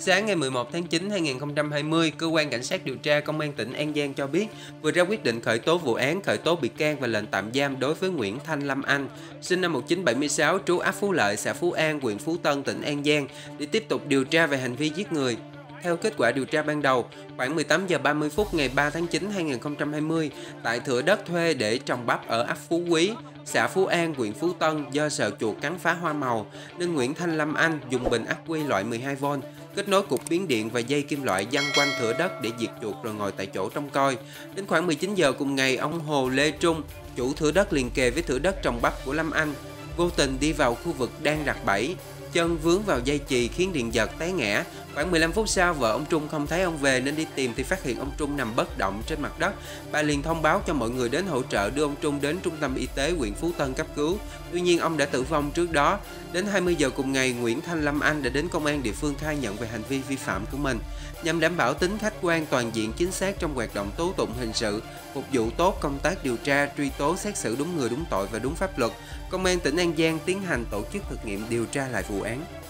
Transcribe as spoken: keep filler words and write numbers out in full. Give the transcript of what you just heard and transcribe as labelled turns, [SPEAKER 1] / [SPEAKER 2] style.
[SPEAKER 1] Sáng ngày mười một tháng chín năm hai nghìn không trăm hai mươi, Cơ quan Cảnh sát điều tra Công an tỉnh An Giang cho biết vừa ra quyết định khởi tố vụ án, khởi tố bị can và lệnh tạm giam đối với Nguyễn Thanh Lâm Anh, sinh năm một nghìn chín trăm bảy mươi sáu, trú ấp Phú Lợi, xã Phú An, huyện Phú Tân, tỉnh An Giang để tiếp tục điều tra về hành vi giết người. Theo kết quả điều tra ban đầu, khoảng mười tám giờ ba mươi phút ngày ba tháng chín năm hai nghìn không trăm hai mươi, tại thửa đất thuê để trồng bắp ở ấp Phú Quý, xã Phú An, huyện Phú Tân do sợ chuột cắn phá hoa màu nên Nguyễn Thanh Lâm Anh dùng bình ắc quy loại mười hai vôn kết nối cục biến điện và dây kim loại giăng quanh thửa đất để diệt chuột rồi ngồi tại chỗ trông coi. Đến khoảng mười chín giờ cùng ngày, ông Hồ Lê Trung, chủ thửa đất liền kề với thửa đất trồng bắp của Lâm Anh, vô tình đi vào khu vực đang đặt bẫy, chân vướng vào dây chì khiến điện giật té ngã. Khoảng mười lăm phút sau, vợ ông Trung không thấy ông về nên đi tìm thì phát hiện ông Trung nằm bất động trên mặt đất. Bà liền thông báo cho mọi người đến hỗ trợ đưa ông Trung đến trung tâm y tế huyện Phú Tân cấp cứu. Tuy nhiên ông đã tử vong trước đó. Đến hai mươi giờ cùng ngày, Nguyễn Thanh Lâm Anh đã đến công an địa phương khai nhận về hành vi vi phạm của mình. Nhằm đảm bảo tính khách quan, toàn diện, chính xác trong hoạt động tố tụng hình sự, phục vụ tốt công tác điều tra, truy tố, xét xử đúng người đúng tội và đúng pháp luật, Công an tỉnh An Giang tiến hành tổ chức thực nghiệm điều tra lại vụ án.